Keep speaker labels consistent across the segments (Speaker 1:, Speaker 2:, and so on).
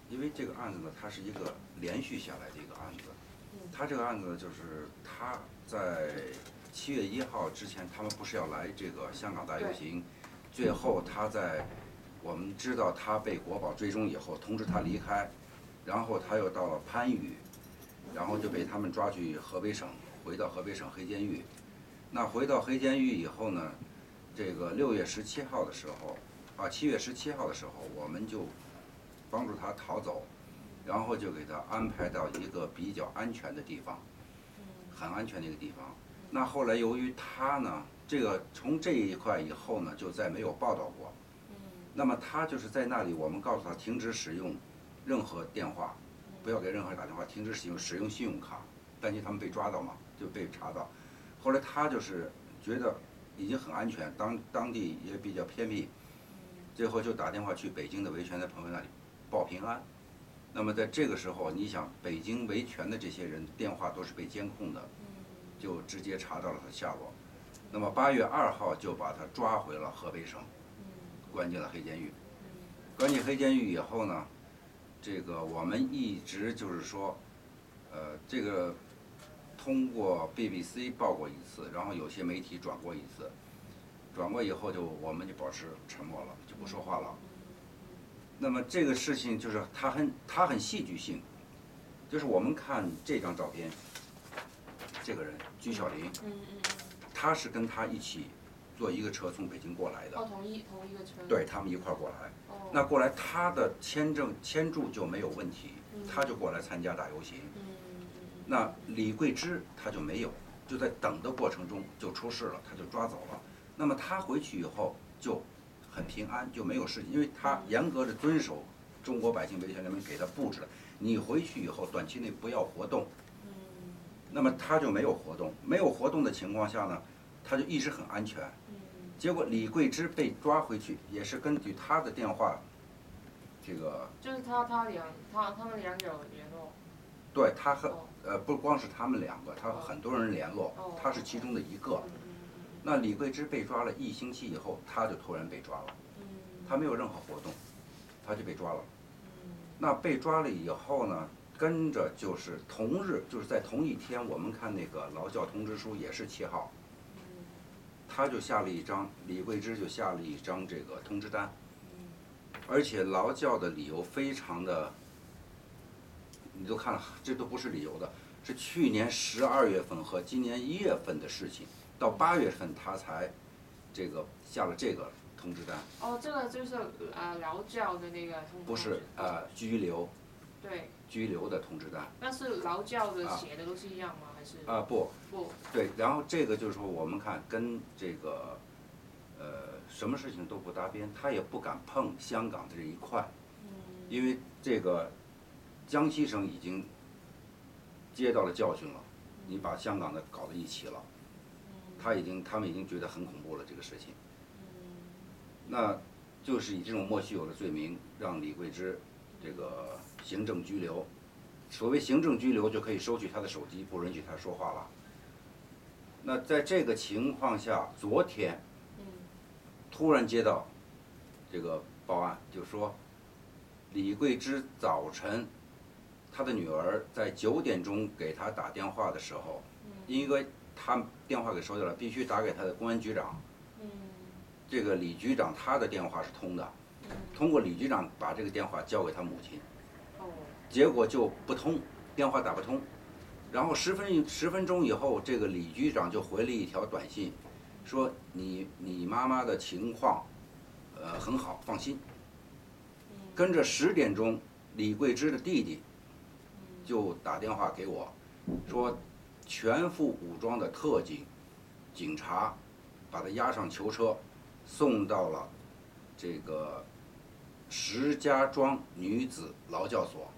Speaker 1: 因为这个案子呢，它是一个连续下来的一个案子。他这个案子就是他在7月1号之前，他们不是要来这个香港大游行，最后他在我们知道他被国保追踪以后，通知他离开，然后他又到了番禺，然后就被他们抓去河北省，回到河北省黑监狱。那回到黑监狱以后呢，这个6月17号的时候，7月17号的时候，我们就帮助他逃走，然后就给他安排到一个比较安全的地方，很安全的一个地方。那后来由于他呢，这个从这一块以后呢，就再没有报道过。那么他就是在那里，我们告诉他停止使用任何电话，不要给任何人打电话，停止使用信用卡，担心他们被抓到嘛，就被查到。后来他就是觉得已经很安全，当地也比较偏僻，最后就打电话去北京的维权的朋友那里报平安。那么在这个时候，你想北京维权的这些人电话都是被监控的，就直接查到了他的下落。那么8月2号就把他抓回了河北省，关进了黑监狱。关进黑监狱以后呢，这个我们一直就是说，这个通过 BBC 报过一次，然后有些媒体转过一次，转过以后我们就保持沉默了，就不说话了。那么这个事情就是它很戏剧性，就是我们看这张照片，这个人居小林，他是跟他一起坐一个车从北京过来的。
Speaker 2: 同一个车。
Speaker 1: 对，他们一块儿过来。那过来他的签注就没有问题，他就过来参加大游行。那李桂芝他就没有，就在等的过程中就出事了，他就抓走了。那么他回去以后就很平安，就没有事情，因为他严格的遵守中国百姓维权联盟给他布置的，你回去以后短期内不要活动。那么他就没有活动，没有活动的情况下呢，他就一直很安全。结果李桂芝被抓回去，也是根据他的电话，这个
Speaker 2: 就是他们两个有联络。
Speaker 1: 对，他不光是他们两个，他和很多人联络，他是其中的一个。那李桂芝被抓了1星期以后，他就突然被抓了，他没有任何活动，他就被抓了。那被抓了以后呢，跟着就是同日，就是在同一天，我们看那个劳教通知书也是7号，他就下了一张，李桂芝就下了一张这个通知单，而且劳教的理由非常的，你都看了，这都不是理由的，是去年12月份和今年1月份的事情，到8月份他才这个下了这个通知单。
Speaker 2: 这个就是劳教的那个通知单。
Speaker 1: 不是拘留。
Speaker 2: 对。
Speaker 1: 拘留的通知单。
Speaker 2: 那是劳教的写的都是一样吗？还是？
Speaker 1: 不。
Speaker 2: 不。
Speaker 1: 对，然后这个就是说我们看跟这个什么事情都不搭边，他也不敢碰香港的这一块，因为这个江西省已经接到了教训了，你把香港的搞到一起了，他们已经觉得很恐怖了这个事情。那就是以这种莫须有的罪名让李桂芝这个行政拘留。所谓行政拘留就可以收取他的手机，不允许他说话了。那在这个情况下，昨天突然接到这个报案，就说李桂芝早晨他的女儿在9点钟给他打电话的时候，因为他电话给收掉了，必须打给他的公安局长。这个李局长他的电话是通的，通过李局长把这个电话交给他母亲，结果就不通，电话打不通。然后10分钟以后，这个李局长就回了一条短信，说你妈妈的情况很好，放心。跟着10点钟，李桂芝的弟弟就打电话给我，说全副武装的特警察把他押上囚车，送到了这个石家庄女子劳教所。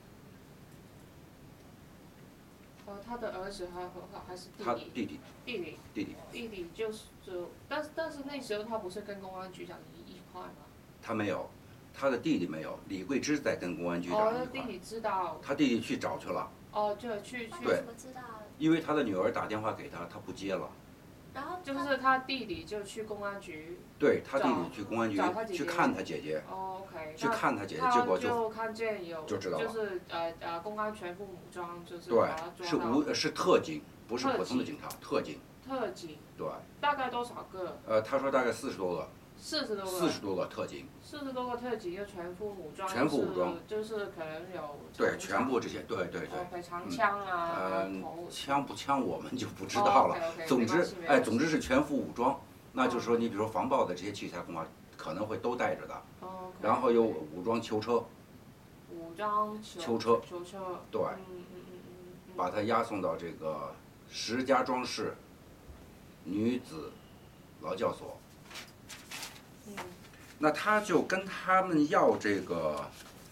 Speaker 2: 他的儿子还是弟弟？
Speaker 1: 他弟弟。
Speaker 2: 弟弟但是那时候他不是跟公安局长一块吗？
Speaker 1: 他没有，他的弟弟没有，李桂芝在跟公安局长一块。
Speaker 2: 弟弟知道。
Speaker 1: 他弟弟去找去了。
Speaker 2: 就去。
Speaker 1: 对。因为他的女儿打电话给他，他不接了。
Speaker 3: 然后
Speaker 2: 就是他弟弟就去公安局，
Speaker 1: 对他弟弟去公安局
Speaker 2: 找他姐姐
Speaker 1: 去看他姐姐，
Speaker 2: 哦 OK，
Speaker 1: 去看他姐姐，
Speaker 2: 他
Speaker 1: 结果
Speaker 2: 就看见有，
Speaker 1: 就知道了
Speaker 2: 就是公安全副武装，就是
Speaker 1: 对
Speaker 2: 把他抓到。
Speaker 1: 是特警，不是普通的警察，特警。
Speaker 2: 特警。
Speaker 1: 对。
Speaker 2: 大概多少个？
Speaker 1: 他说大概40多个。
Speaker 2: 40多个。
Speaker 1: 40多个特警。
Speaker 2: 40多个特警就全副武装。
Speaker 1: 全副武装。
Speaker 2: 就是可能有。
Speaker 1: 对，全部这些，对。
Speaker 2: 长枪啊。
Speaker 1: 枪不枪我们就不知道了。总之是全副武装。那就是说，你比如说防爆的这些器材，恐怕可能会都带着的。然后有武装囚车。
Speaker 2: 武装
Speaker 1: 囚车。对。把他押送到这个石家庄市女子劳教所。那他就跟他们要这个，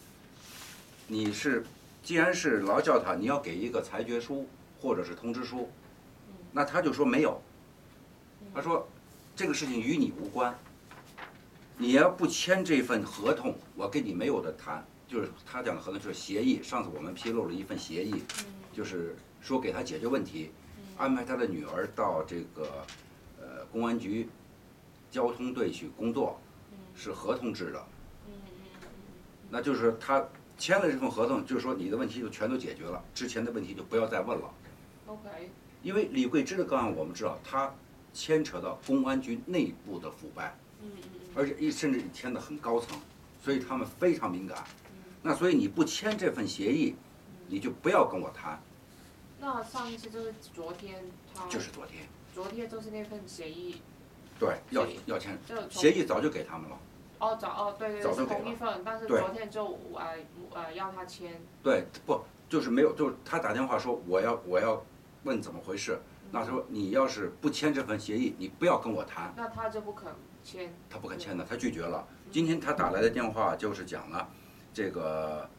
Speaker 1: 既然是劳教他，你要给一个裁决书或者是通知书。那他就说没有。他说这个事情与你无关，你要不签这份合同，我跟你没有的谈。就是他讲的合同就是协议，上次我们披露了一份协议，就是说给他解决问题，安排他的女儿到这个公安局交通队去工作，是合同制的。那就是他签了这份合同，就是说你的问题就全都解决了，之前的问题就不要再问了。
Speaker 2: OK。
Speaker 1: 因为李桂芝的个案我们知道，他牵扯到公安局内部的腐败，而且甚至签得很高层，所以他们非常敏感。那所以你不签这份协议，你就不要跟我谈。
Speaker 2: 那上一次就是昨天
Speaker 1: 就是昨天。
Speaker 2: 昨天就是那份协议。
Speaker 1: 对，要签，协议早就给他们了。
Speaker 2: 对，是同一份，但是昨天就要他签。
Speaker 1: 对，不就是没有，就是他打电话说我要问怎么回事，那他说你要是不签这份协议，你不要跟我谈。
Speaker 2: 那他就不肯签。
Speaker 1: 他不肯签的，他拒绝了。今天他打来的电话就是讲了，这个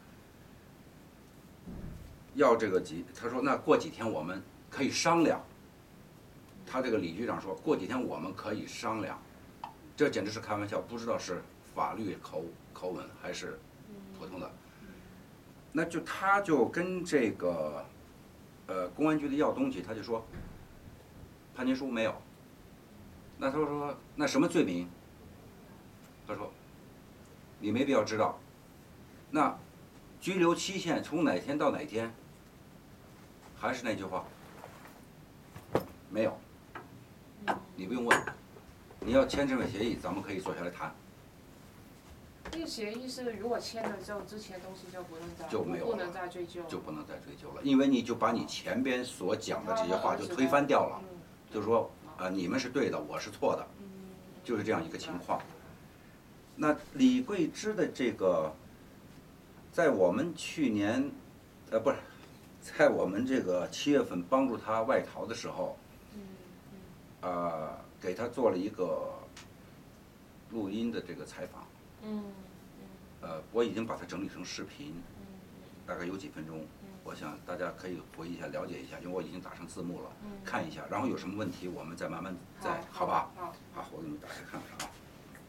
Speaker 1: 要这个他说那过几天我们可以商量。他这个李局长说过几天我们可以商量，这简直是开玩笑，不知道是法律口吻还是普通的。那他就跟这个公安局的要东西，他就说判决书没有。那他说那什么罪名？他说你没必要知道。那拘留期限从哪天到哪天？还是那句话，没有。你不用问，你要签这份协议，咱们可以坐下来谈。
Speaker 2: 这个协议是如果签了之后，之前东西就不能再追究了，
Speaker 1: 就不能再追究了，因为你就把你前边所讲的这些话就推翻掉了，就是说你们是对的，我是错的，就是这样一个情况。那李桂芝的这个，在我们去年，不是，在我们这个7月份帮助他外逃的时候。给他做了一个录音的这个采访。我已经把它整理成视频，大概有几分钟。我想大家可以回忆一下，了解一下，因为我已经打上字幕了，看一下，然后有什么问题我们再慢慢好吧？好，我给你打开看看啊。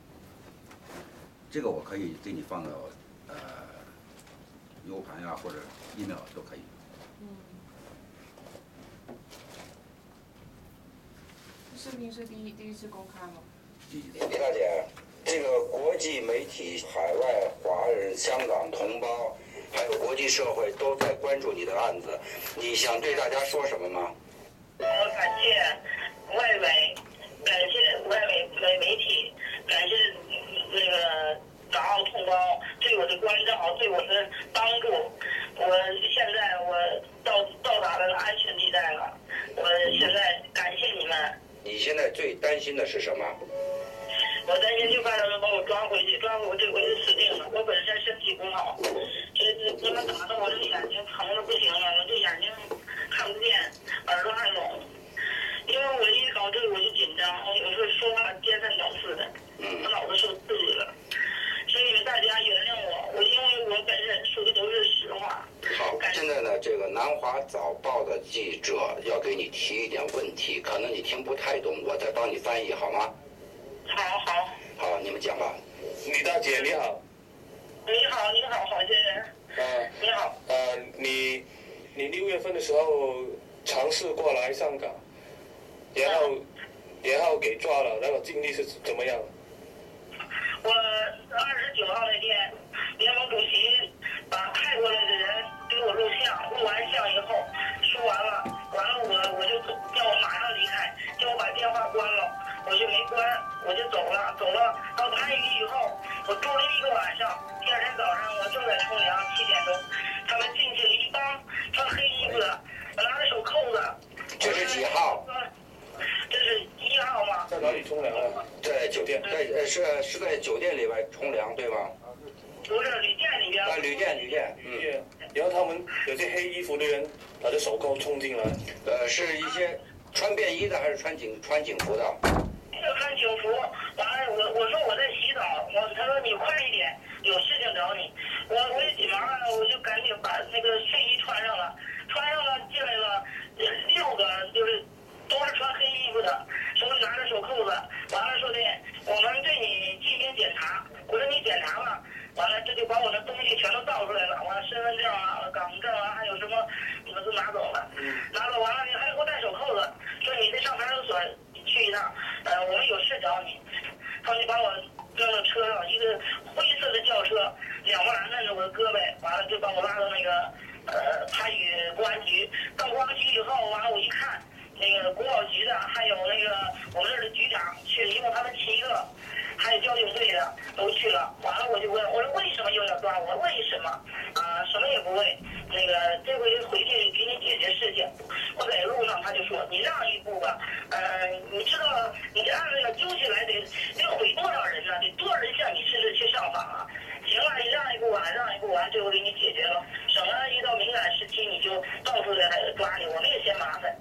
Speaker 1: 这个我可以给你放到U 盘呀或者 email 都可以。
Speaker 2: 视频是第一次公开吗？
Speaker 1: 李大姐，这个国际媒体、海外华人、香港同胞，还有国际社会都在关注你的案子，你想对大家说什么吗？
Speaker 4: 我感谢外媒，感谢外媒媒体，感谢那个港澳同胞对我的关照，对我的帮助。现在我到达了安全地带了，我现在感谢你们。
Speaker 1: 你现在最担心的是什么？
Speaker 4: 我担心就怕他们把我抓回去，我就死定了。我本身身体不好，他们打的我这眼睛疼的不行了，我这眼睛看不见，耳朵还聋。因为我一搞这个我就紧张，我有时候说话颠三倒四的，我脑子受刺激了。请你们大家原谅我，因为我本人说的都是实话。
Speaker 1: 好，现在呢，这个南华早报的记者要给你提一点问题，可能你听不太懂，我再帮你翻译好吗？好，你们讲吧。
Speaker 5: 李大姐你好。
Speaker 4: 你好，郝先生。你好。
Speaker 5: 你6月份的时候尝试过来香港，然后然后给抓了，那个经历是怎么样？
Speaker 4: 我29号那天，联盟主席把派过来的人给我录像，录完像以后说完了，我就叫我马上离开，叫我把电话关了，我就没关，我就走了。到番禺以后，我住了1个晚上，第二天早上我正在冲凉，7点钟，他们进去了一帮穿黑衣服的，拿着手扣子。
Speaker 1: 这是几号？
Speaker 4: 这是1号吗？
Speaker 5: 在哪里冲凉啊？
Speaker 1: 在酒店，是在酒店里边冲凉对吗？
Speaker 4: 不是旅店里边。
Speaker 1: 旅店。
Speaker 5: 然后他们有些黑衣服的人拿着手铐冲进来。
Speaker 1: 是一些穿便衣的还是穿警服的？
Speaker 4: 穿警服，完了我说我在洗澡，他说你快一点，有事情找你。我一急忙啊，我就赶紧把那个睡衣穿上了，进来了6个，就是都是穿黑衣服的，手里拿着手扣子，完了说的我们对你进行检查，我说你检查吧，完了这就把我的东西全都倒出来了，完了身份证啊、港证啊，还有什么你们都拿走了，拿走完了你还给我戴手扣子，说你得上派出所去一趟，我们有事找你，他们就把我扔到车上，一个灰色的轿车，2个人摁着我的胳膊，完了就把我拉到那个番禺公安局，到公安局以后，完了我一看。那个国保局的，还有那个我们这儿的局长去了，一共他们7个，还有交警队的都去了。完了我就问，我说为什么又要抓我？为什么？什么也不为。那个这回回去给你解决事情。我在路上他就说你让一步吧，你知道你这案子要揪起来得毁多少人呢？得多少人向你甚至去上访啊？行了，你让一步完，最后给你解决了，省得一到敏感时期你就到处来抓你，我们也嫌麻烦。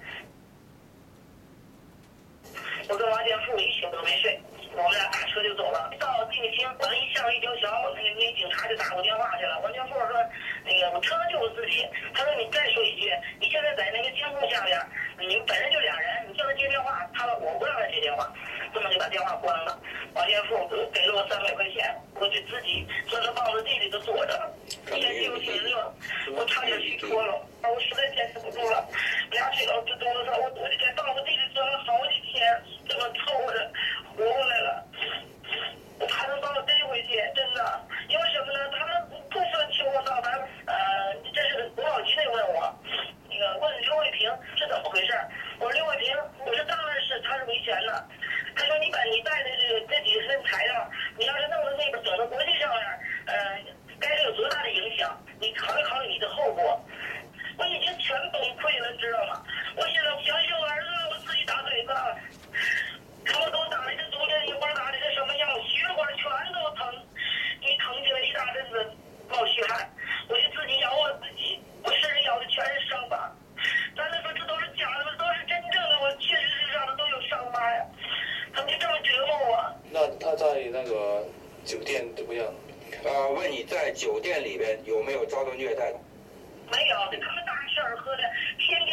Speaker 4: 我跟王建富一宿都没睡，我们俩打车就走了。到定兴，我一下一条桥，那警察就打我电话去了。王建富说，我车上就我自己。他说你再说一句，你现在在那个监控下边，你们本身就2人，你叫他接电话，我不让他接电话，这么就把电话关了。王建富给了我300块钱，我就自己钻到棒子地里头坐着，天气又挺热，我差点虚脱了，我实在坚持不住了，俩腿都直哆嗦，我就在棒子地里钻了好几天，这么凑合着活过来了。我怕他把我逮回去，真的，因为什么呢？他们不分青红皂白，这是国保局得问我，问刘卫平是怎么回事？我说刘卫平，我说当然是他是维权的。他说你把你带的这几身材料，你要是弄到那边整到国际上面，该有多大的影响？你考虑考虑你的后果。我已经全崩溃了，知道吗？我现在想起我儿子，我自己打嘴巴，他们给我打了一个中间一会儿打了一个什么药，血管全都疼，一疼起来一大阵子冒虚汗，我就自己咬我自己，我身上咬的全是伤疤。咱们说这都是假的，都是真正的，我确实是上的都有伤疤呀。他们就这么折磨我。
Speaker 5: 那他在那个酒店怎么样？
Speaker 1: 问你在酒店里边有没有遭到虐待？
Speaker 4: 没有，他们大吃二喝的，天天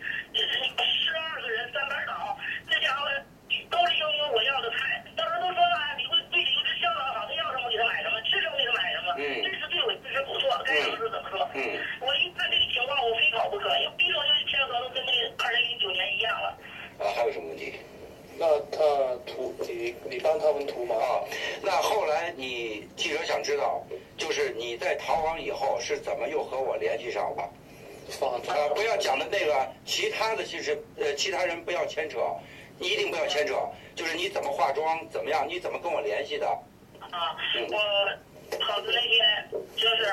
Speaker 4: 12个人3班倒，这家伙都是应我要的菜，当时都说你会对你是相当好，他要什么给他买什么，吃什么给他买什么，这次对我确实不错，该怎么说怎么说。我一看这个情况，我非跑不可，因为逼着我就牵扯到跟那2009年一样了。
Speaker 1: 还有什么问题？
Speaker 5: 那他你帮他们涂吗？
Speaker 1: 那后来记者想知道，就是你在逃亡以后是怎么又和我联系上的？不要讲的那个其他的，其实其他人不要牵扯，你一定不要牵扯，就是你怎么化妆，怎么样，你怎么跟我联系的？
Speaker 4: 我跑的那天就是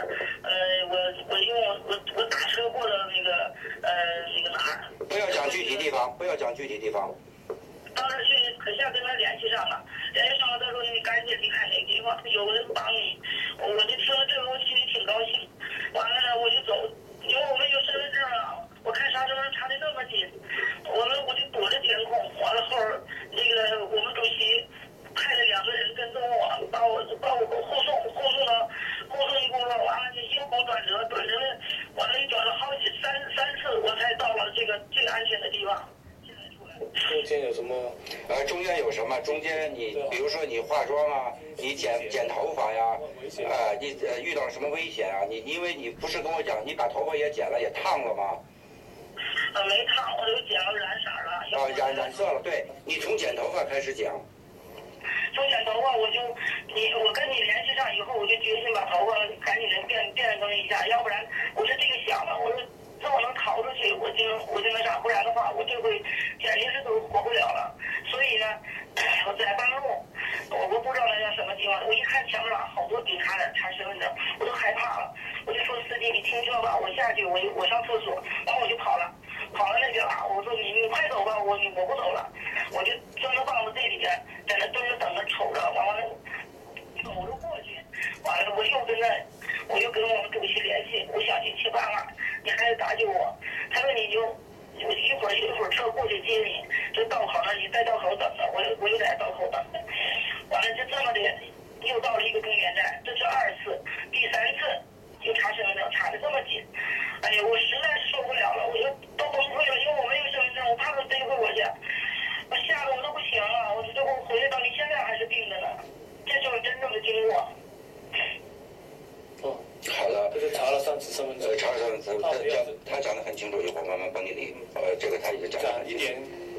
Speaker 4: 我打车过到那个哪儿？
Speaker 1: 不要讲具体地方，不要讲具体地方。
Speaker 4: 到那儿去，可下跟他联系上了，他说你赶紧离开那个地方，有人帮你。我就听了这个，我心里挺高兴。完了呢，我就走，因为我们有身份证啊，我看刹车门插的那么紧，我就躲着监控。完了后我们主席派了2个人跟踪我，把我护送一公路，完了就硬沟转折了，完了一转了三次，我才到了这个最安全的地方。
Speaker 5: 中间有什么？
Speaker 1: 中间有什么？中间比如说你化妆啊，你剪头发呀，你遇到什么危险啊？因为你不是跟我讲，你把头发也剪了，也烫了吗？
Speaker 4: 没烫，我这个剪了染色了。
Speaker 3: 染色了，对，你从剪头发开始讲。
Speaker 4: 从剪头发我跟你联系上以后，我就决心把头发赶紧的变更一下，要不然我是这个想的，我说这我能逃出去，我就那啥，不然的话我这回简直是都活不了了。所以呢，我在半路，我不知道那叫什么地方，我一看前面好多警察在查身份证，我都害怕了，我就说司机你停车吧，我下去我上厕所，然后我就跑了那边了，我说你快走吧，我不走了，我就钻到房子这里边，在那蹲着等着瞅着，完了走着过去，完了我又跟我们主席联系，我想去788，你还得打救我，他说你就我一会儿车过去接你，就道口那里在道口等着，我就在道口等着，完了就这么的又到了一个中间站，这是2次，第3次就查身份证查的这么紧，哎呀，我实在是受不了了，我就都崩溃了，因为我没有身份证，我怕他逮回我去，我吓得我都不行了，我这回回来到你现在还是病着呢，这就是真正的经过。
Speaker 5: 哦，
Speaker 3: 好的，
Speaker 5: 就是查了3次身份证，
Speaker 3: 查了3次身份证，他讲得很清楚，一会儿慢慢帮你理。这个他已经讲得很清楚。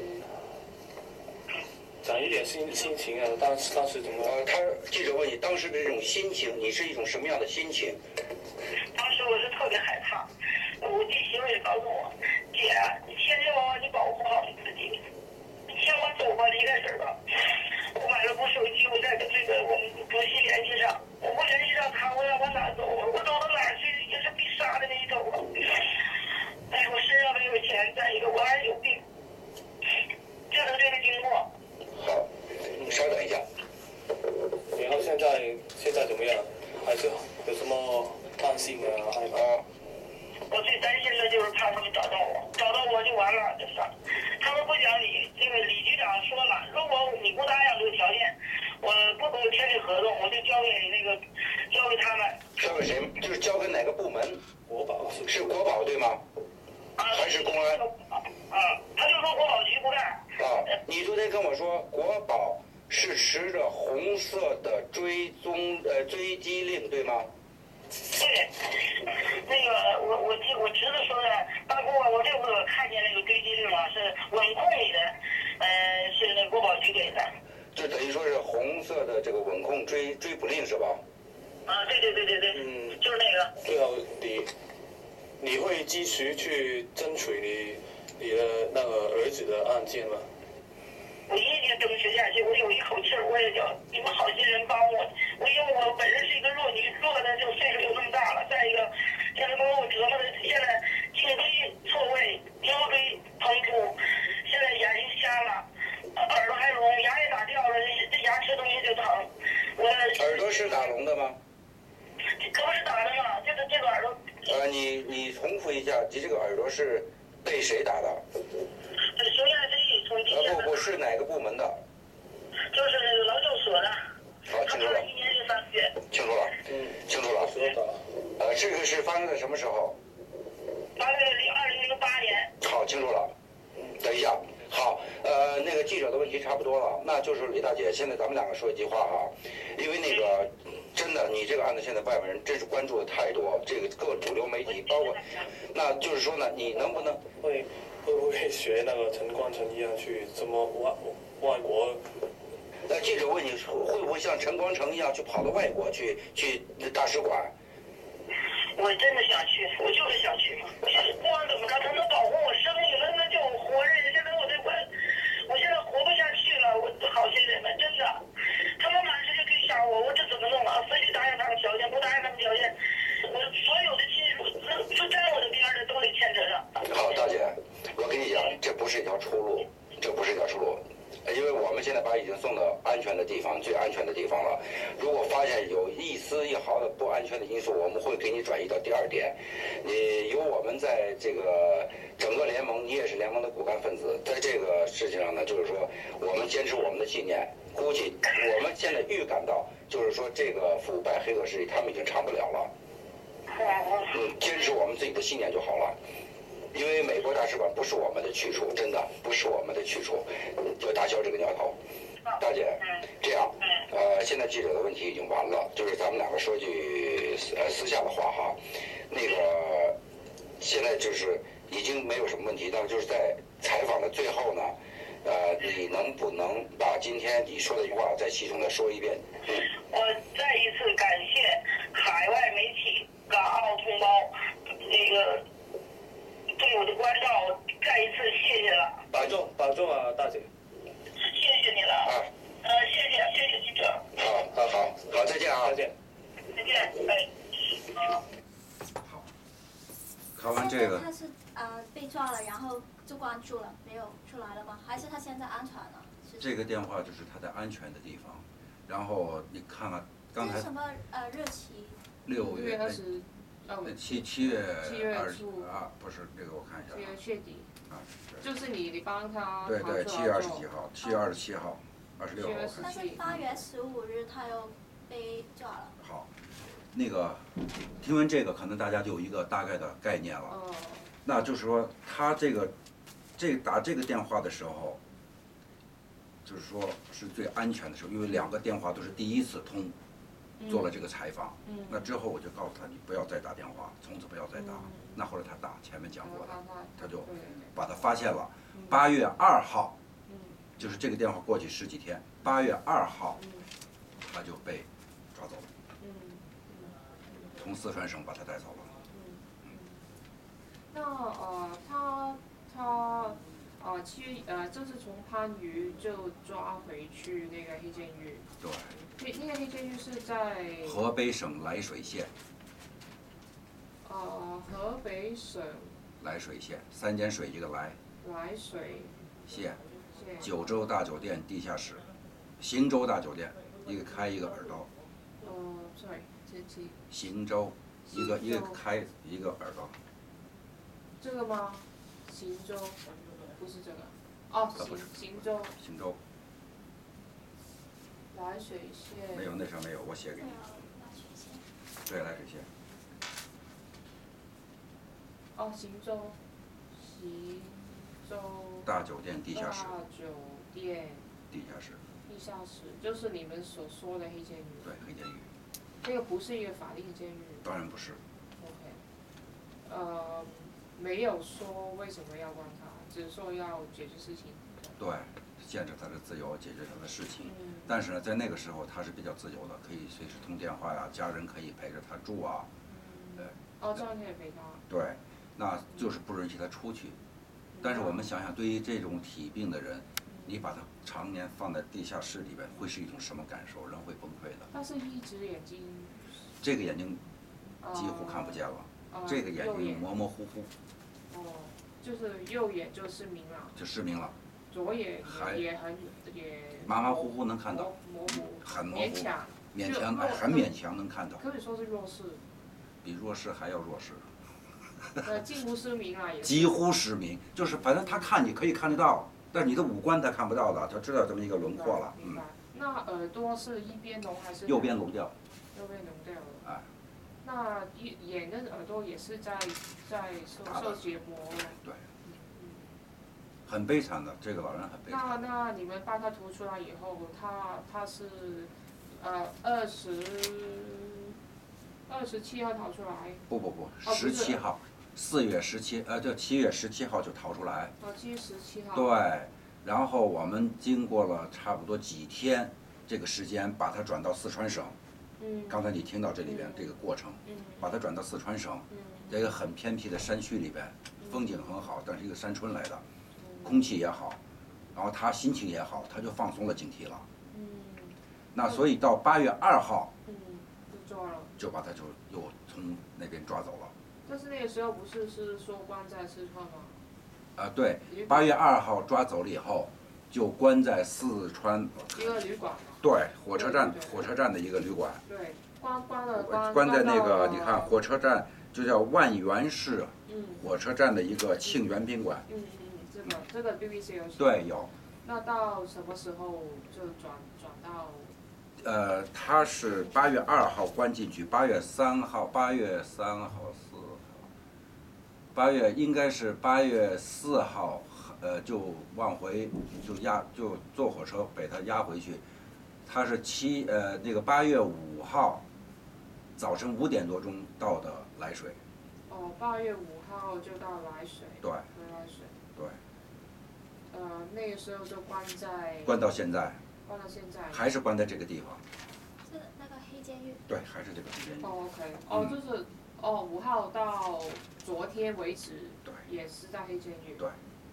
Speaker 5: 讲一点心情啊，当时怎么？
Speaker 3: 他记者问你当时的这种心情，你是一种什么样的心情？
Speaker 4: 当时我是特别害怕，我弟媳妇也告诉我，姐，你千万你保护好你自己，你千万走吧，离开这儿吧。我买了部手机，我再跟我们主席联系上，我不联系上他，我要往哪走？我走到哪儿去也是必杀的那一头啊！哎，我身上没有钱，再一个我还有病，这是这个经过。
Speaker 3: 好，稍等一下。
Speaker 5: 然后现在怎么样？还是有什么担心啊？害怕？
Speaker 4: 我最担心的就是怕他们找到我就完了，就是他们不讲理。这个李局长说了，如果你不答应这个条件，我不给我签这合同，我就交给他们。
Speaker 3: 交给谁？就是交给哪个部门？
Speaker 5: 国保
Speaker 3: 是国保对吗？还是公安？
Speaker 4: 他就说国保局不干。
Speaker 3: 你昨天跟我说国保是持着红色的追击令，对吗？
Speaker 4: 对，那个我侄子说的，大姑我这回看见那个追击令了，是稳控里的，是那国保局给的。
Speaker 3: 就等于说是红色的这个稳控追捕令是吧？
Speaker 4: 对，就是那个。
Speaker 5: 最后你会继续去争取你的那个儿子的案件吗？
Speaker 4: 我一直争取下去，我有一口气儿，我也叫你们好心人帮我。因为我本人是一个弱女，弱的就岁数又这么大了。再一个，现在把我折磨的，现在颈椎错位，腰椎膨出，现在眼睛瞎了，耳朵还聋，牙也打掉了，这牙吃东西就疼。
Speaker 3: 耳朵是打聋的吗？
Speaker 4: 可不是打的嘛，就是这个耳朵。
Speaker 3: 你重复一下，你这个耳朵是被谁打的？
Speaker 4: 熊燕飞从地下。
Speaker 3: 不是哪个部门的？
Speaker 4: 就是那个劳教所的。
Speaker 3: 好，清楚了。
Speaker 4: 1年又3个月。
Speaker 3: 清楚了，清楚了。这个是发生在什么时候？
Speaker 4: 发生在2008年。
Speaker 3: 好，清楚了。等一下，好，那个记者的问题差不多了，那就是李大姐，现在咱们两个说一句话哈，因为那个真的，你这个案子现在外面人真是关注的太多，这个各主流媒体包括，那就是说呢，你能不能
Speaker 5: 会不会学那个陈光诚一样去什么外国？
Speaker 3: 那记者问你会不会像陈光诚一样去跑到外国去大使馆？
Speaker 4: 我真的想去，我就是想去。不管怎么着，他能保护我生命，那叫我活着。现在我现在活不下去了，我好心人们真的，他们满世界追杀我，我这怎么弄啊？非得答应他们条件，不答应他们条件，我所有的亲属就站我的边的都得牵扯上。
Speaker 3: 好，大姐，我跟你讲，这不是一条出路，因为我们现在已经送到安全的地方，最安全的地方了。如果发现有一丝一毫的不安全的因素，我们会给你转移到第2点。有我们在这个整个联盟，你也是联盟的骨干分子，在这个事情上呢，就是说我们坚持我们的信念。估计我们现在预感到，就是说这个腐败黑恶势力他们已经长不了了。坚持我们自己的信念就好了。因为美国大使馆不是我们的去处，真的不是我们的去处，就打消这个念头。大姐，这样，现在记者的问题已经完了，就是咱们两个说句私下的话哈，那个现在就是已经没有什么问题， 呢，就是在采访的最后呢，你能不能把今天你说的一句话再系统的说一遍？
Speaker 4: 我再一次感谢海外媒体、港澳同胞那个对我的关照，再一次谢谢了，
Speaker 5: 保重啊，大姐。
Speaker 4: 谢谢你了。
Speaker 3: 啊，
Speaker 4: 谢谢记者。
Speaker 3: 好，再见啊，
Speaker 5: 再见。
Speaker 4: 再见，哎。
Speaker 1: 好，看完这个，
Speaker 6: 他是被抓了，然后就关注了，没有出来了吗？还是他现在安全了？
Speaker 1: 这个电话就是他在安全的地方，然后你看看刚才
Speaker 6: 这是什么日期
Speaker 1: 6月
Speaker 2: 20，
Speaker 1: 7月
Speaker 2: 20初
Speaker 1: 啊，不是这个我看一下
Speaker 2: 7月确底，
Speaker 1: 啊，
Speaker 2: 就是你帮他
Speaker 1: 对
Speaker 2: 逃出来
Speaker 1: 7月20
Speaker 2: 之后
Speaker 1: 几号，7月27号，26号我看。
Speaker 6: 但是8月15日他又被抓了。
Speaker 1: 好，那个听完这个，可能大家就有一个大概的概念了。
Speaker 2: 哦。
Speaker 1: 那就是说，他打这个电话的时候，就是说是最安全的时候，因为2个电话都是第一次通，做了这个采访。那之后我就告诉他，你不要再打电话，从此不要再打。那后来他打，前面讲过的，他就把他发现了。8月2号，就是这个电话过去10几天，8月2号，他就被抓走了。从四川省把他带走了。
Speaker 2: 那他就是从番禺就抓回去那个黑监狱。
Speaker 1: 对。
Speaker 2: 那个黑监狱是在
Speaker 1: 河北省涞水县。
Speaker 2: 河北省
Speaker 1: 涞水县，3点水一个涞
Speaker 2: 水
Speaker 1: 县，九州大酒店地下室，邢州大酒店，一个开一个耳朵。
Speaker 2: sorry，
Speaker 1: 邢州，一个开一个耳朵。
Speaker 2: 这个吗？邢州，不是这个。哦，邢州。
Speaker 1: 邢州。
Speaker 2: 涞水县。
Speaker 1: 没有，那上没有，我写给你。对，涞水县。
Speaker 2: 哦，邢州
Speaker 1: 大酒店地下室。
Speaker 2: 大酒店
Speaker 1: 地下室。
Speaker 2: 地下室就是你们所说的黑监狱。
Speaker 1: 对，黑监狱。
Speaker 2: 这个不是一个法定监狱。
Speaker 1: 当然不是。
Speaker 2: OK。没有说为什么要关他，只是说要解决事情。
Speaker 1: 对，限制他的自由，解决他的事情。但是呢，在那个时候他是比较自由的，可以随时通电话呀，家人可以陪着他住啊。对。
Speaker 2: 哦，这样可以陪他。
Speaker 1: 对，那就是不允许他出去。但是我们想想，对于这种体病的人，你把他常年放在地下室里边，会是一种什么感受？人会崩溃的。
Speaker 2: 但是一只眼睛。
Speaker 1: 这个眼睛几乎看不见了。这个眼睛模模糊糊。
Speaker 2: 就是右眼就失明了。
Speaker 1: 就失明了。
Speaker 2: 左眼也
Speaker 1: 马马虎虎能看到。
Speaker 2: 模糊。
Speaker 1: 很模糊。
Speaker 2: 勉强，
Speaker 1: 很勉强能看到。
Speaker 2: 可以说是弱视。
Speaker 1: 比弱视还要弱视。
Speaker 2: 近乎失明啊，也。
Speaker 1: 几乎失明，就是反正他看你可以看得到，但你的五官他看不到的，他知道这么一个轮廓了。
Speaker 2: 明白。那耳朵是一边聋还是？
Speaker 1: 右边聋掉。
Speaker 2: 右边聋掉了。
Speaker 1: 哎。
Speaker 2: 那眼跟耳朵也是在受结膜。
Speaker 1: 对。很悲惨的，这个老人很悲惨。
Speaker 2: 那你们把他吐出来以后，他是27号逃出来。
Speaker 1: 不，17号，4月17，就7月17号就逃出来。
Speaker 2: 7月17号。
Speaker 1: 对，然后我们经过了差不多几天这个时间，把他转到四川省。刚才你听到这里边这个过程，把他转到四川省，在一个很偏僻的山区里边，风景很好，但是一个山村来的，空气也好，然后他心情也好，他就放松了警惕了。那所以到8月2号，就把他就又从那边抓走了。
Speaker 2: 但是那个时候不是说关在四川吗？
Speaker 1: 对，8月2号抓走了以后，就关在四川
Speaker 2: 一个旅馆。
Speaker 1: 对，火车站的一个旅馆。
Speaker 2: 对，
Speaker 1: 关在那个你看火车站就叫万源市火车站的一个庆元宾馆。
Speaker 2: 这个 BBC 有。
Speaker 1: 对，有。
Speaker 2: 那到什么时候就转到？
Speaker 1: 他是8月2号关进去，8月3号、8月3号、4号，8月应该是8月4号，就往回就坐火车把他押回去。他是那个8月5号早晨5点多钟到的涞水，
Speaker 2: 8月5号就到来水。
Speaker 1: 对。
Speaker 2: 回来水。
Speaker 1: 对。
Speaker 2: 那个时候就
Speaker 1: 关到现在。
Speaker 2: 关到现在。
Speaker 1: 还是关在这个地方。
Speaker 6: 是那个黑监狱。
Speaker 1: 对，还是这个黑监狱。
Speaker 2: OK。就是5号到昨天为止。
Speaker 1: 对。
Speaker 2: 也是在黑监狱。
Speaker 1: 对。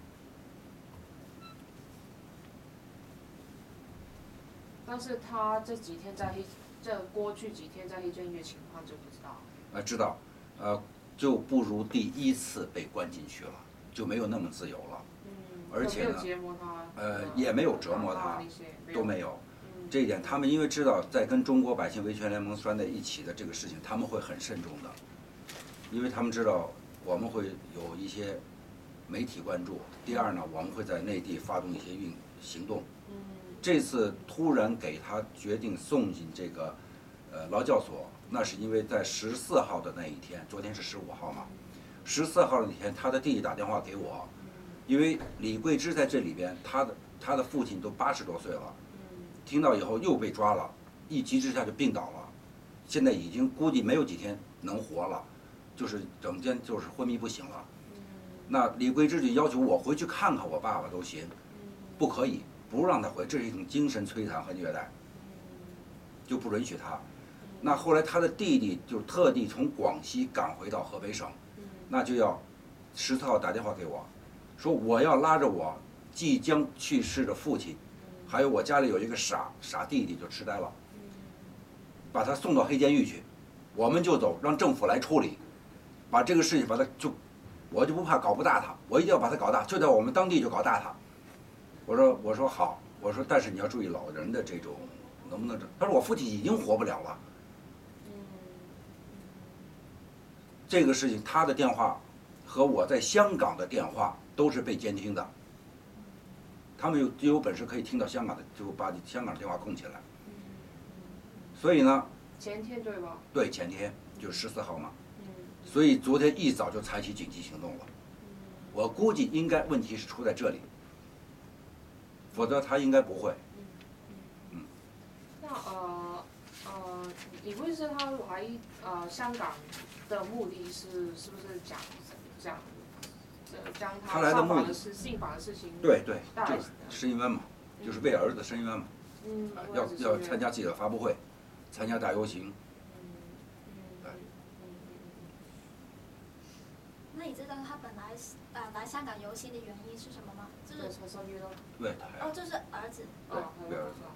Speaker 2: 但是他这过去几天在黑监狱的情况就不知道。
Speaker 1: 知道，就不如第一次被关进去了，就没有那么自由了。而且呢，也没有折磨他，都没有。这一点，他们因为知道在跟中国百姓维权联盟拴在一起的这个事情，他们会很慎重的，因为他们知道我们会有一些媒体关注。第二呢，我们会在内地发动一些行动。这次突然给他决定送进这个劳教所，那是因为在14号的那一天，昨天是15号嘛，14号那天他的弟弟打电话给我，因为李桂芝在这里边，他的父亲都80多岁了，听到以后又被抓了，一急之下就病倒了，现在已经估计没有几天能活了，就是整天就是昏迷不醒了。那李桂芝就要求我回去看看我爸爸都行，不可以。不让他回，这是一种精神摧残和虐待，就不允许他。那后来他的弟弟就特地从广西赶回到河北省，那就要14号打电话给我，说我要拉着我即将去世的父亲，还有我家里有一个傻弟弟就痴呆了，把他送到黑监狱去，我们就走，让政府来处理，把这个事情我就不怕搞不大他，我一定要把他搞大，就在我们当地就搞大他。我说好，我说但是你要注意老人的这种能不能？他说我父亲已经活不了了。这个事情他的电话和我在香港的电话都是被监听的，他们有本事可以听到香港的，就把你香港的电话控起来。所以呢？
Speaker 2: 前天对吧？
Speaker 1: 对，前天就是14号嘛。所以昨天一早就采取紧急行动了。我估计应该问题是出在这里。否则他应该不会。
Speaker 2: 那李桂芝他来香港的目的是不是讲将他上访的信访的事情？
Speaker 1: 对，就申冤嘛，就是为儿子申冤嘛。要参加记者发布会，参加大游行。
Speaker 6: 那你知道他本来来香港游行的原因是什么吗？就是
Speaker 1: 对，
Speaker 6: 就是儿子。
Speaker 1: 对儿子。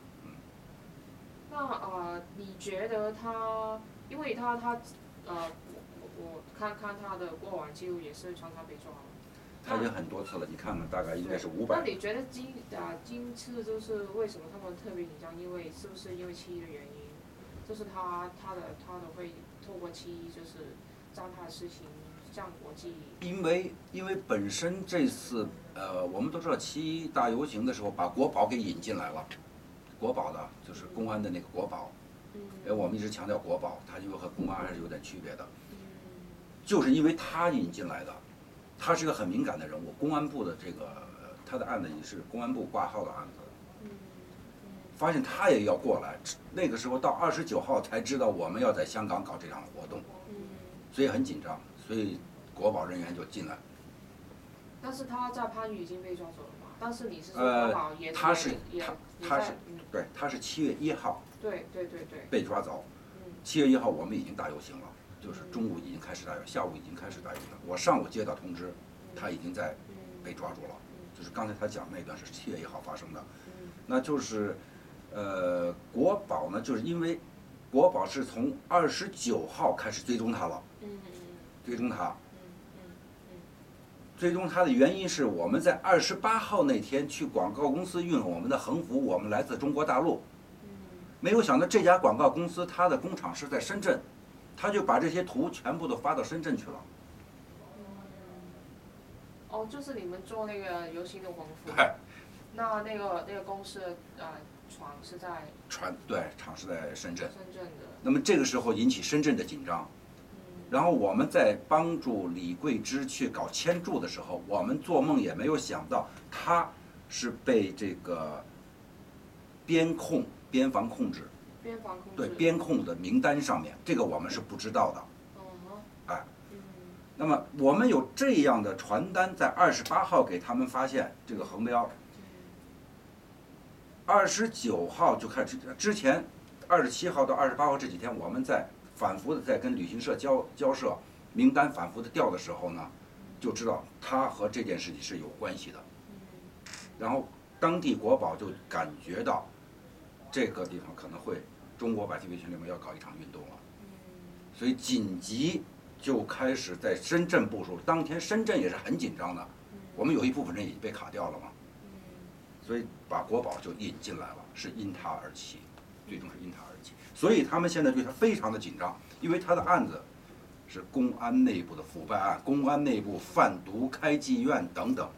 Speaker 2: 那你觉得他，因为他我看他的过往记录也是常常被抓了。
Speaker 1: 他已经很多次了，你看看，大概应该是500。
Speaker 2: 那你觉得今次就是为什么他们特别紧张？是不是因为7.1的原因？就是他的会透过7.1就是将他的事情。向国际，
Speaker 1: 因为本身这次我们都知道7.1大游行的时候把国保给引进来了，国保的就是公安的那个国保，我们一直强调国保，它因为和公安还是有点区别的，就是因为他引进来的，他是个很敏感的人物，公安部的这个他的案子也是公安部挂号的案子，发现他也要过来，那个时候到29号才知道我们要在香港搞这场活动，所以很紧张。所以国保人员就进来。
Speaker 2: 但是他在番禺已经被抓走了嘛？但是你是说国保也
Speaker 1: 他是对，他是7月1号。
Speaker 2: 对。
Speaker 1: 被抓走。7月1号我们已经大游行了，就是中午已经开始大游行，下午已经开始大游行。我上午接到通知，他已经在被抓住了。就是刚才他讲那段是7月1号发生的。那就是国保呢，就是因为国保是从29号开始追踪他了。追踪他，追踪他的原因是我们在28号那天去广告公司运我们的横幅，我们来自中国大陆。没有想到这家广告公司它的工厂是在深圳，他就把这些图全部都发到深圳去了。
Speaker 2: 就是你们做那个游行的横幅。
Speaker 1: 对。
Speaker 2: 那个公司的厂是在。
Speaker 1: 厂是在深圳。
Speaker 2: 深圳的。
Speaker 1: 那么这个时候引起深圳的紧张。然后我们在帮助李桂芝去搞签注的时候，我们做梦也没有想到，他是被这个边防控制，对边控的名单上面，这个我们是不知道的。 那么我们有这样的传单，在28号给他们发现这个横标，29号就开始，之前27号到28号这几天，我们在反复的在跟旅行社交涉，名单反复的调的时候呢，就知道他和这件事情是有关系的。然后当地国保就感觉到这个地方可能会中国百姓维权联盟要搞一场运动了，所以紧急就开始在深圳部署。当天深圳也是很紧张的，我们有一部分人已经被卡掉了嘛，所以把国保就引进来了，是因他而起，最终是因他而起。所以他们现在对他非常的紧张，因为他的案子是公安内部的腐败案，公安内部贩毒、开妓院等等，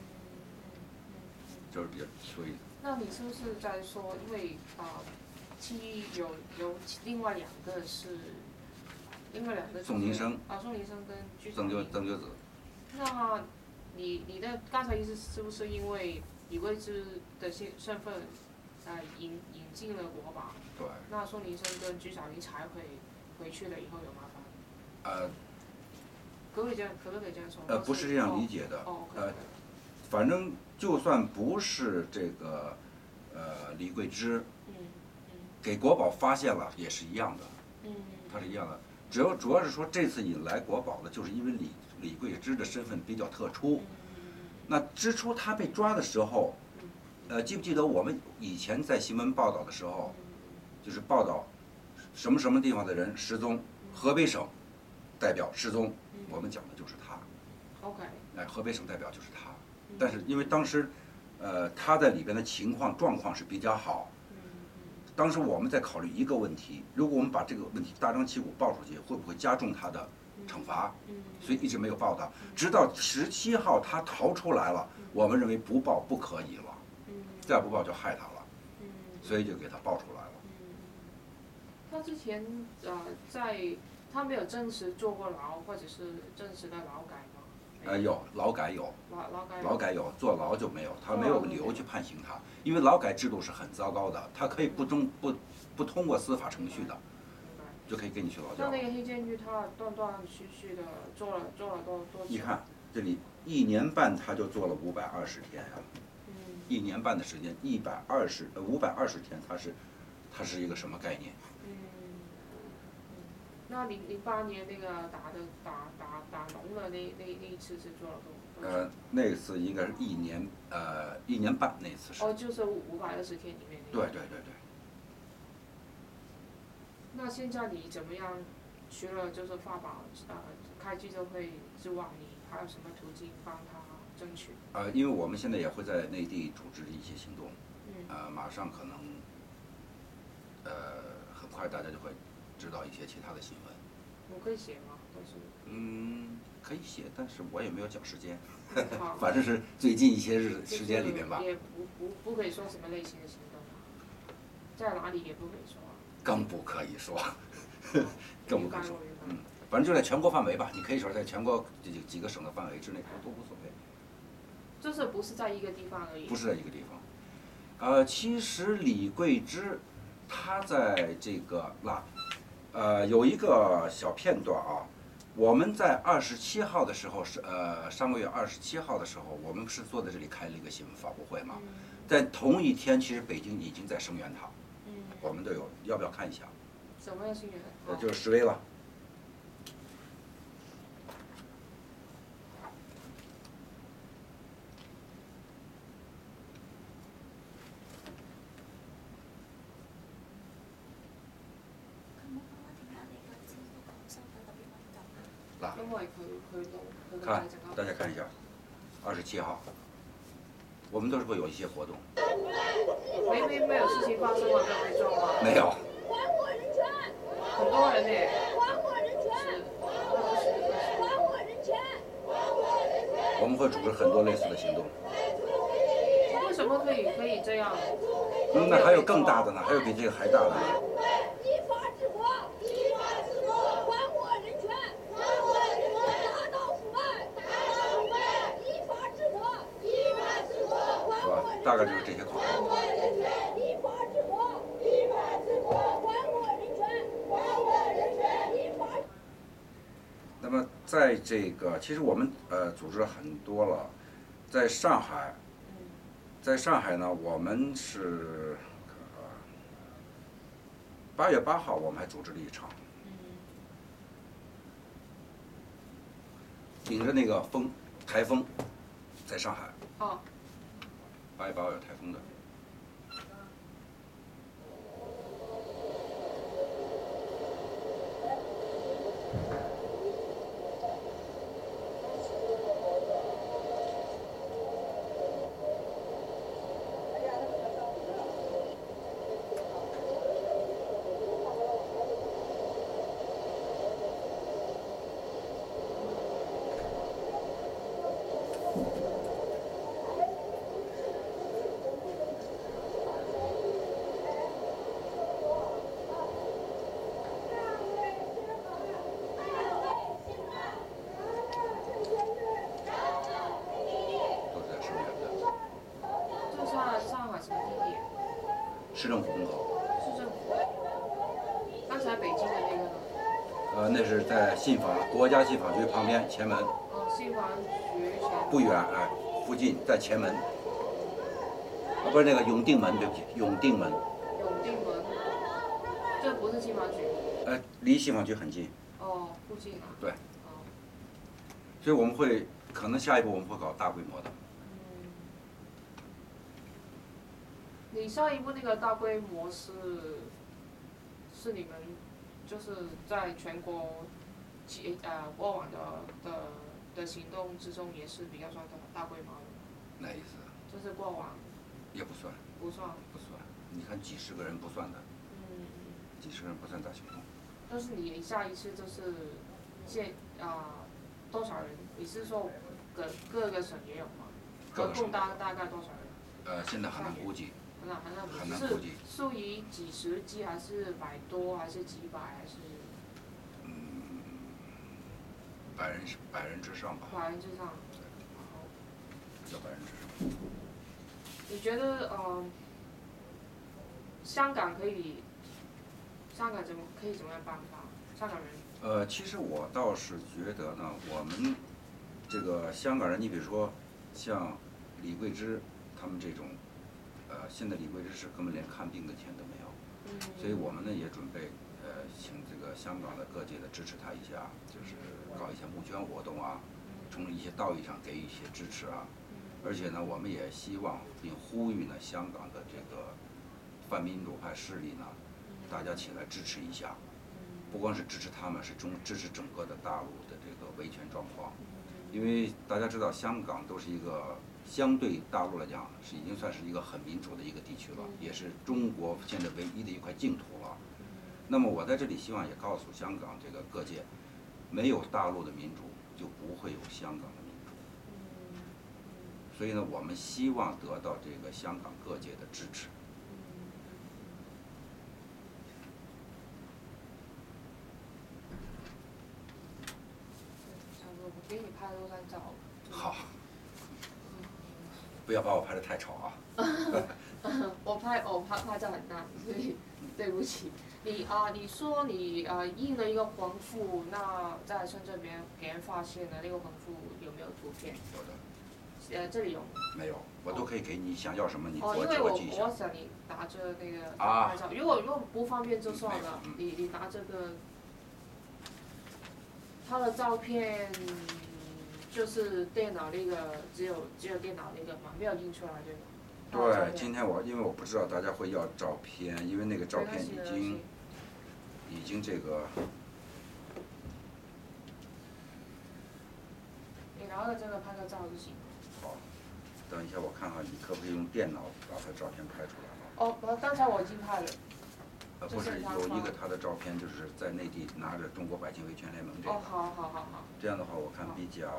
Speaker 1: 就是比较，所以。
Speaker 2: 那你是不是在说，因为711有另外两个是，
Speaker 1: 宋宁生
Speaker 2: 宋宁生跟居
Speaker 1: 曾九子。
Speaker 2: 那你的刚才意思是不是因为李桂芝的身份，引进了国保？
Speaker 1: 对。那
Speaker 2: 宋宁生跟居小林才回去了以后有麻烦？可不可以这样说？
Speaker 1: 不是这样理解的。反正就算不是这个李桂芝，给国保发现了也是一样的，它是一样的。主要是说这次引来国保的，就是因为李桂芝的身份比较特殊。那之初他被抓的时候，记不记得我们以前在新闻报道的时候，就是报道什么什么地方的人失踪，河北省代表失踪，我们讲的就是他。
Speaker 2: OK。
Speaker 1: 河北省代表就是他。但是因为当时，他在里边的状况是比较好。当时我们在考虑一个问题：如果我们把这个问题大张旗鼓报出去，会不会加重他的惩罚？所以一直没有报道。直到17号他逃出来了，我们认为不报不可以了，再不报就害他了，所以就给他报出来了。
Speaker 2: 他之前在他没有正式坐过牢，或者是正式的劳改吗？
Speaker 1: 有劳改有，
Speaker 2: 劳改
Speaker 1: 有，坐牢就没有，他没有理由去判刑他，因为劳改制度是很糟糕的，他可以不通过司法程序的，就可以给你去劳教。
Speaker 2: 那个黑监狱他断断续续的做了多久？
Speaker 1: 你看这里1年半他就做了520天呀，1年半的时间520天，他是一个什么概念？
Speaker 2: 那08年那个打龙的那一次是做了多久？
Speaker 1: 那次应该是1年半那次是。
Speaker 2: 就是520天里面。
Speaker 1: 对。
Speaker 2: 那现在你怎么样？除了就是发保开记者会之外，你还有什么途径帮他争取？
Speaker 1: 因为我们现在也会在内地组织一些行动，马上可能很快大家就会知道一些其他的新闻。
Speaker 2: 我可以写吗？但是。
Speaker 1: 可以写，但是我也没有讲时间，反正是最近一些时间里边吧。
Speaker 2: 也不可以说什么类型的行动，在哪里也不可以说。
Speaker 1: 更不可以说，更不可以说。反正就在全国范围吧，你可以说在全国几个省的范围之内都无所谓。
Speaker 2: 就是不是在一个地方而已。
Speaker 1: 不是在一个地方。其实李桂芝，她在这个有一个小片段啊，我们在27号的时候上个月27号的时候，我们不是坐在这里开了一个新闻发布会嘛？在同一天，其实北京已经在声援他。我们都有，要不要看一下？
Speaker 2: 什么样声援？
Speaker 1: 就是示威了。看，大家看一下，27号，我们都是会有一些活动。
Speaker 2: 没有事情发生吗？没有被抓吗？
Speaker 1: 没有。
Speaker 2: 很多人呢。
Speaker 1: 我们会组织很多类似的行动。
Speaker 2: 为什么可以这样？
Speaker 1: 那还有更大的呢，还有比这个还大的呢。大概就是这些口号。那么在这个其实我们组织了很多了，在上海，呢，我们是8月8号我们还组织了一场，顶着那个台风，在上海。
Speaker 2: 哦。
Speaker 1: 8月8号有台风的。市政府门口。
Speaker 2: 市政府。刚才北京的那个呢？
Speaker 1: 那是在国家信访局旁边前门。
Speaker 2: 哦，信访局前。
Speaker 1: 不远，哎，附近在前门。不是那个永定门，对不起，永定门。
Speaker 2: 永定门，这不是信访局。
Speaker 1: 离信访局很近。
Speaker 2: 哦，附近啊。
Speaker 1: 对。
Speaker 2: 哦。
Speaker 1: 所以我们可能下一步我们会搞大规模的。
Speaker 2: 你上一步那个大规模是你们就是在全国过往的行动之中也是比较算大规模的。
Speaker 1: 哪意思？
Speaker 2: 就是过往。
Speaker 1: 也不算。
Speaker 2: 不算。
Speaker 1: 不算，你看几十个人不算的。几十个人不算大行动。
Speaker 2: 但是你下一次就是多少人？你是说各个省也有吗？合共大概多少人？
Speaker 1: 现在很难估计。
Speaker 2: 很难估计。是数以几十计，还是100多，还是几百，还是
Speaker 1: ？100人之上吧。
Speaker 2: 100人之上。
Speaker 1: 叫100人之上。
Speaker 2: 你觉得香港可以怎么样办法？香港人？
Speaker 1: 其实我倒是觉得呢，我们这个香港人，你比如说像李桂芝他们这种。现在李桂芝是根本连看病的钱都没有，所以我们呢也准备请这个香港的各界的支持他一下，就是搞一些募捐活动啊，从一些道义上给予一些支持啊，而且呢我们也希望并呼吁呢香港的这个泛民主派势力呢，大家起来支持一下，不光是支持他们，是支持整个的大陆的这个维权状况，因为大家知道香港都是一个。相对大陆来讲，已经算是一个很民主的一个地区了，也是中国现在唯一的一块净土了。那么我在这里希望也告诉香港这个各界，没有大陆的民主，就不会有香港的民主。所以呢，我们希望得到这个香港各界的支持。
Speaker 2: 我给你拍多张照。
Speaker 1: 好。不要把我拍得太丑啊！
Speaker 2: 我拍照很大，所以对不起。你说你印了一个横幅，那在深圳给人发现的那个横幅有没有图片？
Speaker 1: 有的。
Speaker 2: 这里有。
Speaker 1: 没有，我都可以给你，想要什么你
Speaker 2: 因为我想你拿着那个拍照，如果不方便就算了，你拿这个，他的照片。就是电脑那个只有电脑那个嘛，没有印出来对吗？
Speaker 1: 对，今天因为我不知道大家会要照片，因为那个照片已经这个。
Speaker 2: 你拿着这个拍个照就行。
Speaker 1: 好，等一下我看看你可不可以用电脑把他照片拍出来啊？
Speaker 2: 哦，刚才我已经拍了。
Speaker 1: 不是有一个他的照片，就是在内地拿着中国百姓维权联盟这个。
Speaker 2: 哦，好。
Speaker 1: 这样的话，我看比较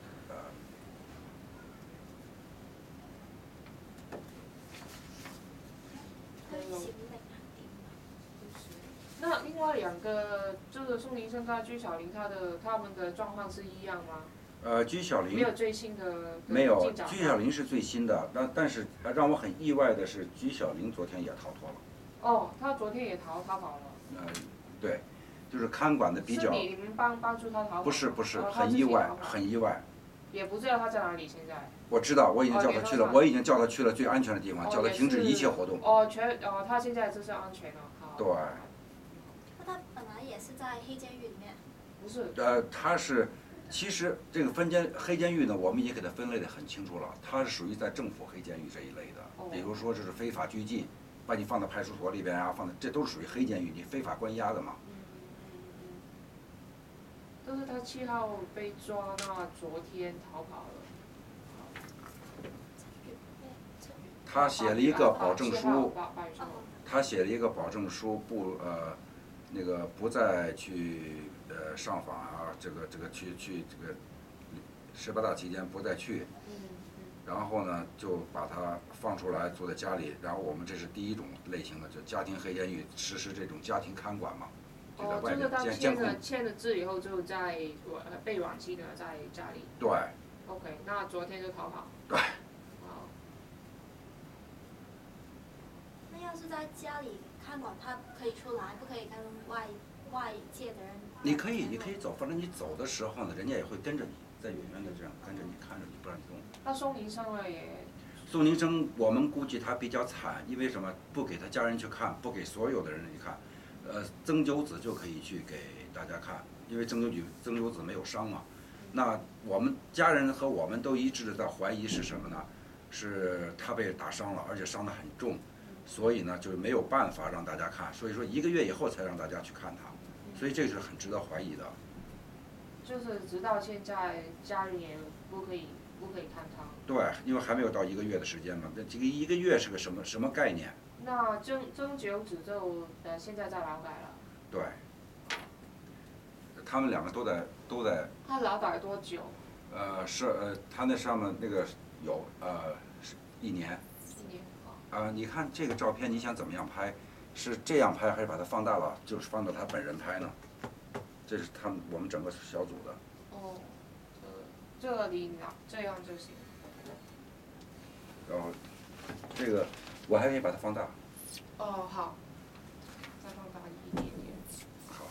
Speaker 2: 那另外2个就是宋林生跟居小林，他们的状况是一样吗？
Speaker 1: 居小林
Speaker 2: 没有最新的。
Speaker 1: 没有，居小林是最新的，但是让我很意外的是，居小林昨天也逃脱了。
Speaker 2: 哦，他昨天也逃了。
Speaker 1: 对， 就是看管的比较。
Speaker 2: 是你们帮助他逃跑？
Speaker 1: 不是，
Speaker 2: 他
Speaker 1: 很意外，
Speaker 2: 自己逃跑
Speaker 1: 很意外。
Speaker 2: 也不知道他在哪里现在。
Speaker 1: 我知道，我已经叫他去了，我已经叫他去了最安全的地方，叫他停止一切活动。
Speaker 2: 他现在就是安全了。好。
Speaker 1: 对。
Speaker 6: 那他本来也是在黑监狱里面。
Speaker 2: 不是。
Speaker 1: 他是，其实这个黑监狱呢，我们已经给它分类的很清楚了，它是属于在政府黑监狱这一类的，比如说这是非法拘禁，把你放到派出所里边啊，这都是属于黑监狱，你非法关押的嘛。
Speaker 2: 就是他7号被抓，那昨天逃跑了。
Speaker 1: 他写了一个保证书，
Speaker 2: 他
Speaker 1: 写了一个保证书，不再去上访啊，这个去这个18大期间不再去。然后呢，就把他放出来，坐在家里。然后我们这是第一种类型的，就家庭黑监狱实施这种家庭看管嘛。
Speaker 2: 就是他签了字以后，就在被软禁了，在家里。
Speaker 1: 对。
Speaker 2: OK， 那昨天就逃跑。
Speaker 1: 对。
Speaker 6: 那要是在家里看管，他可以出来，不可以跟外界的人。
Speaker 1: 你可以走，反正你走的时候呢，人家也会跟着你，在远远的这样跟着你，看着你，不让你动。
Speaker 2: 那宋宁生呢也？
Speaker 1: 宋宁生，我们估计他比较惨，因为什么？不给他家人去看，不给所有的人去看。曾九子就可以去给大家看，因为曾九子没有伤嘛。那我们家人和我们都一致的在怀疑是什么呢？是他被打伤了，而且伤得很重，所以呢就没有办法让大家看，所以说1个月以后才让大家去看他，所以这是很值得怀疑的。
Speaker 2: 就是直到现在，家人也不可以看他。
Speaker 1: 对，因为还没有到1个月的时间嘛，这个1个月是个什么概念？
Speaker 2: 那曾九子就现在在劳改了。
Speaker 1: 对。他们2个都在。
Speaker 2: 他劳改多久？
Speaker 1: 他那上面那个有1年。
Speaker 2: 1年。
Speaker 1: 你看这个照片，你想怎么样拍？是这样拍还是把它放大了？就是放到他本人拍呢？这是我们整个小组的。
Speaker 2: 哦，这里这样就行。
Speaker 1: 然后这个我还可以把它放大。
Speaker 2: 哦，好，再放大一点点。
Speaker 1: 好。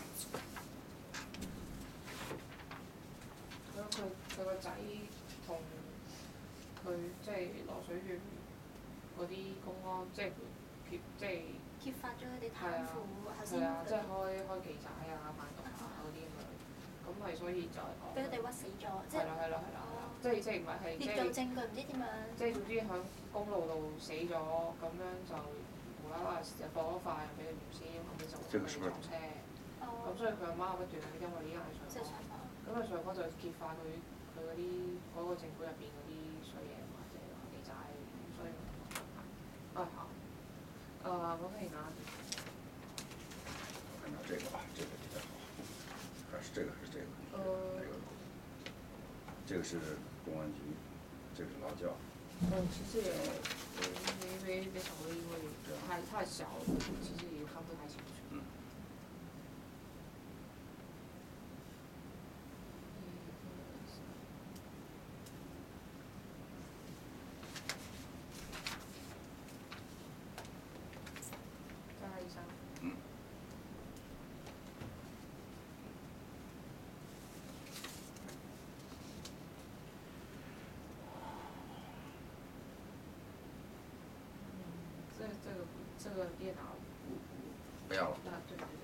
Speaker 2: 佢個仔同佢即係羅水縣嗰啲公安，即係
Speaker 6: 揭發咗佢哋貪腐，頭先
Speaker 2: 即係開記仔啊、販毒啊嗰啲咁樣，咁咪所以就係講
Speaker 6: 俾佢哋屈死咗，即係
Speaker 2: 係啦，即係唔係係
Speaker 6: 捏造證據唔知點樣，
Speaker 2: 即係總之喺公路度死咗，咁樣就無啦啦就放咗快俾佢唔知，後尾就撞車，咁所以佢阿媽不斷因為呢樣上訪，咁啊上訪就揭發佢嗰啲嗰個政府入邊嗰啲衰嘢或者記仔，所以好。我可以拿。
Speaker 1: 我看拿这个吧，这个比较好，还是这个？哪个？这个是公安局，这个是劳教。
Speaker 2: 其实也没什么，因为太小了，其实也看不太清楚。这个电脑
Speaker 1: 不要了。
Speaker 2: 对。